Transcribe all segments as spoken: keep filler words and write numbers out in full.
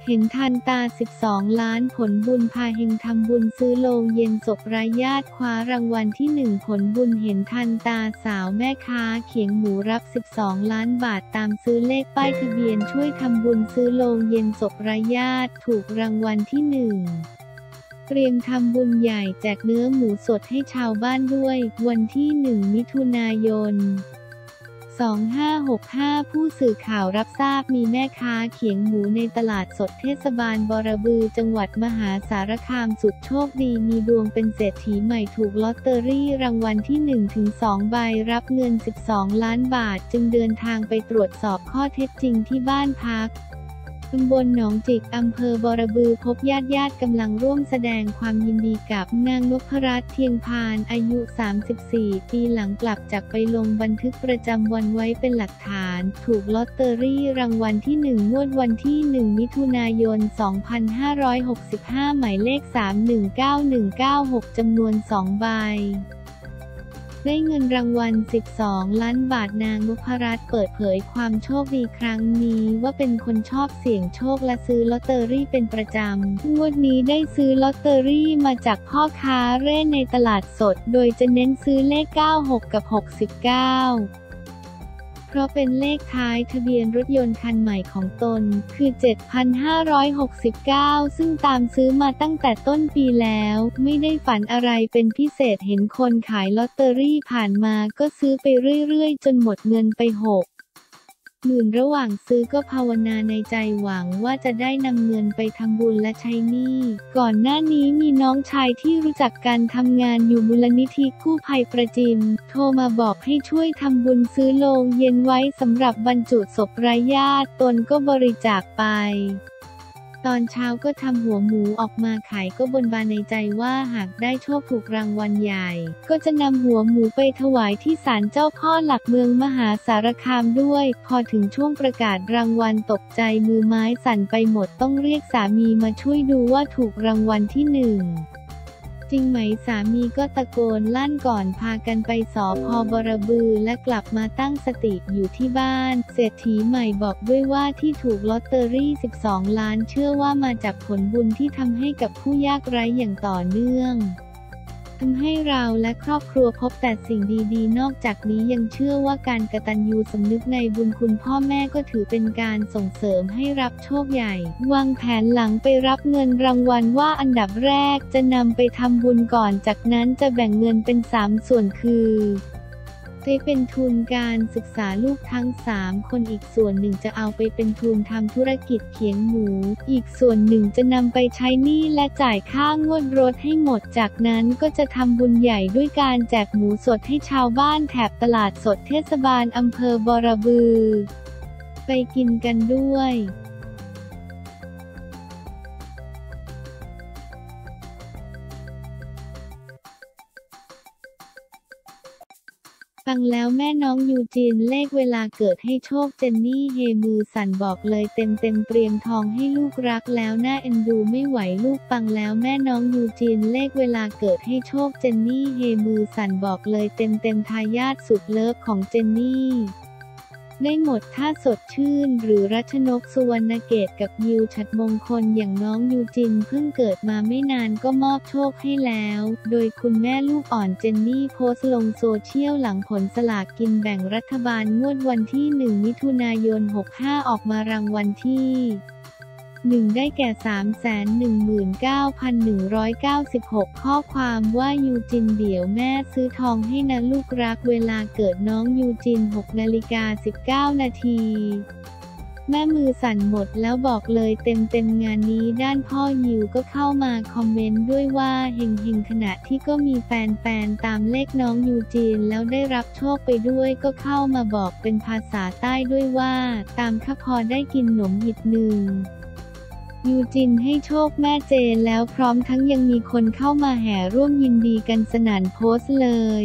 เห็นทันตาสิบสองล้านผลบุญพาเฮงทำบุญซื้อโลงเย็นศพรายญาติคว้ารางวัลที่หนึ่งผลบุญเห็นทันตาสาวแม่ค้าเขียงหมูรับสิบสองล้านบาทตามซื้อเลขป้ายทะเบียนช่วยทำบุญซื้อโลงเย็นศพรายญาติถูกรางวัลที่หนึ่งเตรียมทำบุญใหญ่แจกเนื้อหมูสดให้ชาวบ้านด้วยวันที่หนึ่งมิถุนายนสองพันห้าร้อยหกสิบห้าผู้สื่อข่าวรับทราบมีแม่ค้าเขียงหมูในตลาดสดเทศบาลบรบือจังหวัดมหาสารคามสุดโชคดีมีดวงเป็นเศรษฐีใหม่ถูกลอตเตอรี่รางวัลที่ หนึ่งถึงสอง ใบรับเงินสิบสองล้านบาทจึงเดินทางไปตรวจสอบข้อเท็จจริงที่บ้านพักตำบลหนองจิกอำเภอบรบือพบญาติญาติกำลังร่วมแสดงความยินดีกับนางนพรัตน์เทียงพานอายุสามสิบสี่ปีหลังกลับจากไปลงบันทึกประจำวันไว้เป็นหลักฐานถูกลอตเตอรี่รางวัลที่หนึ่งงวดวันที่หนึ่งมิถุนายนสองพันห้าร้อยหกสิบห้าหมายเลขสาม หนึ่ง เก้า หนึ่ง เก้า หกจำนวนสองใบได้เงินรางวัลสิบสองล้านบาทนางนพรัตน์เปิดเผยความโชคดีครั้งนี้ว่าเป็นคนชอบเสี่ยงโชคและซื้อลอตเตอรี่เป็นประจำงวดนี้ได้ซื้อลอตเตอรี่มาจากพ่อค้าเร่ในตลาดสดโดยจะเน้นซื้อเลขเก้าสิบหกกับหกสิบเก้าเพราะเป็นเลขท้ายทะเบียนรถยนต์คันใหม่ของตนคือ เจ็ดพันห้าร้อยหกสิบเก้า ซึ่งตามซื้อมาตั้งแต่ต้นปีแล้วไม่ได้ฝันอะไรเป็นพิเศษเห็นคนขายลอตเตอรี่ผ่านมาก็ซื้อไปเรื่อยๆจนหมดเงินไปหกหมื่นระหว่างซื้อก็ภาวนาในใจหวังว่าจะได้นำเงินไปทำบุญและใช้หนี้ก่อนหน้านี้มีน้องชายที่รู้จักกันทำงานอยู่มูลนิธิกู้ภัยประจิมโทรมาบอกให้ช่วยทำบุญซื้อโลงเย็นไว้สำหรับบรรจุศพรายญาติตนก็บริจาคไปตอนเช้าก็ทำหัวหมูออกมาขายก็บนบานในใจว่าหากได้โชคถูกรางวัลใหญ่ก็จะนำหัวหมูไปถวายที่ศาลเจ้าพ่อหลักเมืองมหาสารคามด้วยพอถึงช่วงประกาศรางวัลตกใจมือไม้สั่นไปหมดต้องเรียกสามีมาช่วยดูว่าถูกรางวัลที่หนึ่งจริงไหมสามีก็ตะโกนลั่นก่อนพากันไปสภ.บรบือและกลับมาตั้งสติอยู่ที่บ้านเศรษฐีใหม่บอกด้วยว่าที่ถูกลอตเตอรี่สิบสองล้านเชื่อว่ามาจากผลบุญที่ทำให้กับผู้ยากไร้อย่างต่อเนื่องทำให้เราและครอบครัวพบแต่สิ่งดีๆนอกจากนี้ยังเชื่อว่าการกตัญญูสำนึกในบุญคุณพ่อแม่ก็ถือเป็นการส่งเสริมให้รับโชคใหญ่วางแผนหลังไปรับเงินรางวัลว่าอันดับแรกจะนำไปทำบุญก่อนจากนั้นจะแบ่งเงินเป็นสามส่วนคือไปเป็นทุนการศึกษาลูกทั้งสามคนอีกส่วนหนึ่งจะเอาไปเป็นทุนทำธุรกิจเขียงหมูอีกส่วนหนึ่งจะนำไปใช้หนี้และจ่ายค่างวดรถให้หมดจากนั้นก็จะทำบุญใหญ่ด้วยการแจกหมูสดให้ชาวบ้านแถบตลาดสดเทศบาลอำเภอบรบือไปกินกันด้วยฟังแล้วแม่น้องยูจินเลขเวลาเกิดให้โชคเจนนี่เฮมือสั่นบอกเลยเต็มเต็มเตรียมทองให้ลูกรักแล้วน่าเอ็นดูไม่ไหวลูกฟังแล้วแม่น้องยูจินเลขเวลาเกิดให้โชคเจนนี่เฮมือสั่นบอกเลยเต็มเต็มทายาทสุดเลิฟของเจนนี่ได้หมดถ้าสดชื่นหรือรัชนกสุวรรณเกตกับยิวฉัตรมงคลอย่างน้องยูจินเพิ่งเกิดมาไม่นานก็มอบโชคให้แล้วโดยคุณแม่ลูกอ่อนเจนนี่โพสต์ลงโซเชียลหลังผลสลากกินแบ่งรัฐบาลงวดวันที่หนึ่งมิถุนายนหกห้าออกมารางวัลที่หนึ่งได้แก่ สามแสนหนึ่งหมื่นเก้าพันหนึ่งร้อยเก้าสิบหก ข้อความว่ายูจินเดี๋ยวแม่ซื้อทองให้นะลูกรักเวลาเกิดน้องยูจิน หกนาฬิกาสิบเก้านาทีแม่มือสั่นหมดแล้วบอกเลยเต็มเต็มงานนี้ด้านพ่อยิวก็เข้ามาคอมเมนต์ด้วยว่าเฮงเฮงขณะที่ก็มีแฟนๆตามเลขน้องยูจินแล้วได้รับโชคไปด้วยก็เข้ามาบอกเป็นภาษาใต้ด้วยว่าตามข้าพอได้กินหนมหิดหนึ่งยูจินให้โชคแม่เจนแล้วพร้อมทั้งยังมีคนเข้ามาแห่ร่วมยินดีกันสนั่นโพสต์เลย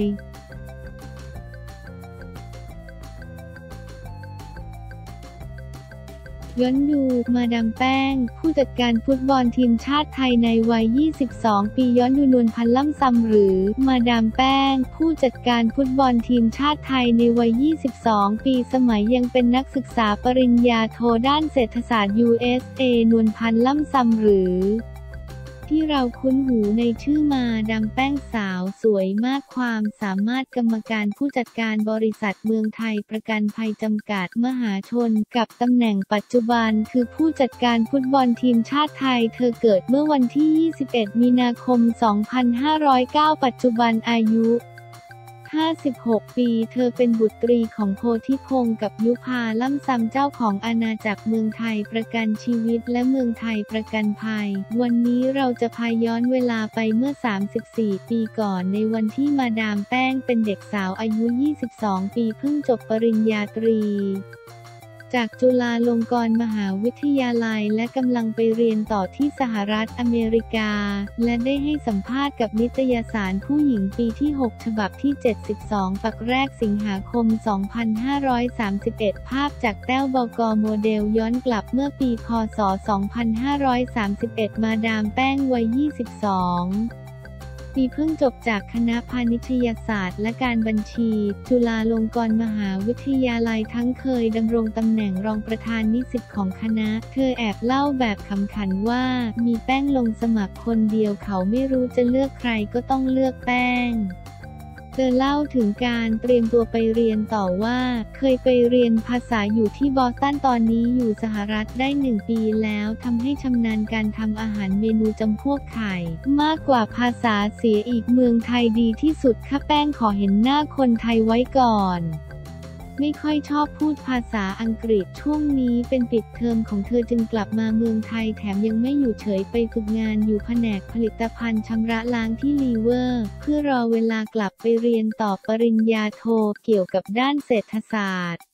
ย้อนดู มาดามแป้ง ผู้จัดการฟุตบอลทีมชาติไทยในวัย ยี่สิบสอง ปี ย้อนดูนวลพันธ์ล่ำซำหรือ มาดามแป้ง ผู้จัดการฟุตบอลทีมชาติไทยในวัย ยี่สิบสอง ปีสมัยยังเป็นนักศึกษาปริญญาโทด้านเศรษฐศาสตร์ ยู เอส เอ นวลพันธ์ล่ำซำหรือที่เราคุ้นหูในชื่อมาดามแป้งสาวสวยมากความสามารถกรรมการผู้จัดการบริษัทเมืองไทยประกันภัยจำกัดมหาชนกับตำแหน่งปัจจุบันคือผู้จัดการฟุตบอลทีมชาติไทยเธอเกิดเมื่อวันที่ ยี่สิบเอ็ด มีนาคม สองพันห้าร้อยเก้า ปัจจุบันอายุห้าสิบหก ปีเธอเป็นบุตรีของโพธิพงษ์กับยุพาล่ำซำเจ้าของอาณาจักรเมืองไทยประกันชีวิตและเมืองไทยประกันภัยวันนี้เราจะพาย้อนเวลาไปเมื่อ สามสิบสี่ ปีก่อนในวันที่มาดามแป้งเป็นเด็กสาวอายุ ยี่สิบสอง ปีเพิ่งจบปริญญาตรีจากจุฬาลงกรณ์มหาวิทยาลัยและกำลังไปเรียนต่อที่สหรัฐอเมริกาและได้ให้สัมภาษณ์กับนิตยสารผู้หญิงปีที่ หก ฉบับที่ เจ็ดสิบสอง ปักแรกสิงหาคม สองพันห้าร้อยสามสิบเอ็ด ภาพจากแต้ว บก.โมเดลย้อนกลับเมื่อปีพ.ศ. สองพันห้าร้อยสามสิบเอ็ด มาดามแป้งวัย ยี่สิบสองปีเพิ่งจบจากคณะพาณิชยศาสตร์และการบัญชีจุฬาลงกรณ์มหาวิทยาลัยทั้งเคยดำรงตำแหน่งรองประธานนิสิตของคณะเธอแอบเล่าแบบขำขันว่ามีแป้งลงสมัครคนเดียวเขาไม่รู้จะเลือกใครก็ต้องเลือกแป้งเธอเล่าถึงการเตรียมตัวไปเรียนต่อว่าเคยไปเรียนภาษาอยู่ที่บอสตันตอนนี้อยู่สหรัฐได้หนึ่งปีแล้วทำให้ชำนาญการทำอาหารเมนูจำพวกไข่มากกว่าภาษาเสียอีกเมืองไทยดีที่สุดค่ะแป้งขอเห็นหน้าคนไทยไว้ก่อนไม่ค่อยชอบพูดภาษาอังกฤษช่วงนี้เป็นปิดเทอมของเธอจึงกลับมาเมืองไทยแถมยังไม่อยู่เฉยไปฝึกงานอยู่แผนกผลิตภัณฑ์ชำระล้างที่ลีเวอร์เพื่อรอเวลากลับไปเรียนต่อปริญญาโทเกี่ยวกับด้านเศรษฐศาสตร์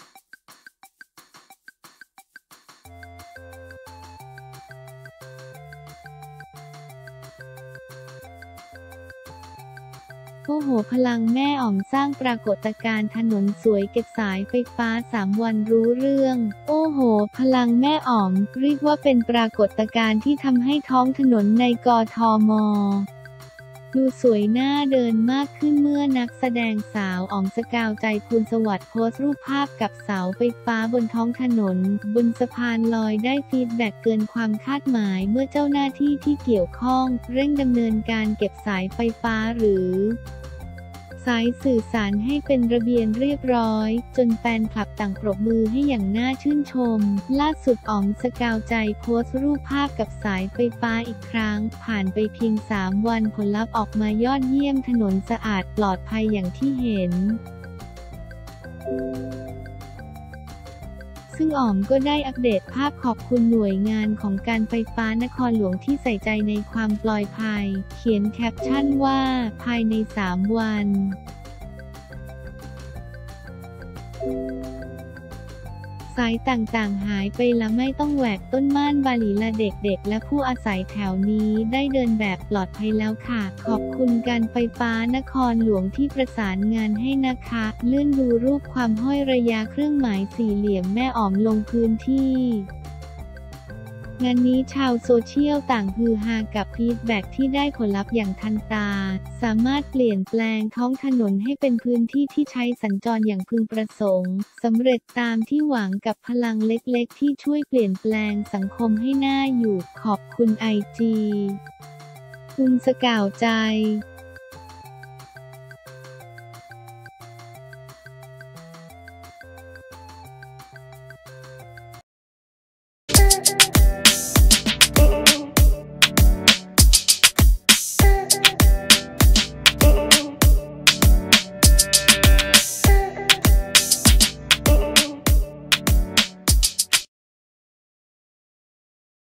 โอ้โหพลังแม่อ๋อมสร้างปรากฏการณ์ถนนสวยเก็บสายไฟฟ้าสามวันรู้เรื่องโอ้โหพลังแม่อ๋อมเรียกว่าเป็นปรากฏการณ์ที่ทำให้ท้องถนนในกทม.ดูสวยน่าเดินมากขึ้นเมื่อนักแสดงสาวอ๋อมสกาวใจภูลสวัสดิ์โพสต์รูปภาพกับเสาไฟฟ้าบนท้องถนนบนสะพานลอยได้ฟีดแบ็กเกินความคาดหมายเมื่อเจ้าหน้าที่ที่เกี่ยวข้องเร่งดำเนินการเก็บสายไฟฟ้าหรือสายสื่อสารให้เป็นระเบียบเรียบร้อยจนแฟนคลับต่างปรบมือให้อย่างน่าชื่นชมล่าสุดอ๋อมสกาวใจโพสต์รูปภาพกับสายไฟฟ้าอีกครั้งผ่านไปเพียงสามวันผลลัพธ์ออกมายอดเยี่ยมถนนสะอาดปลอดภัยอย่างที่เห็นซึ่งอ๋อมก็ได้อัปเดตภาพขอบคุณหน่วยงานของการไฟฟ้านครหลวงที่ใส่ใจในความปลอดภัยเขียนแคปชั่นว่าภายในสามวันสายต่างๆหายไปและไม่ต้องแหวกต้นม่านบาหลีละเด็กๆและผู้อาศัยแถวนี้ได้เดินแบบปลอดภัยแล้วค่ะขอบคุณการไฟฟ้านครหลวงที่ประสานงานให้นะคะเลื่อนดูรูปความห้อยระยะเครื่องหมายสี่เหลี่ยมแม่อ๋อมลงพื้นที่งานนี้ชาวโซเชียลต่างฮือฮากับฟีดแบ็กที่ได้ผลลัพธ์อย่างทันตาสามารถเปลี่ยนแปลงท้องถนนให้เป็นพื้นที่ที่ใช้สัญจรอย่างพึงประสงค์สำเร็จตามที่หวังกับพลังเล็กๆที่ช่วยเปลี่ยนแปลงสังคมให้น่าอยู่ขอบคุณไอจีคุณสกาวใจ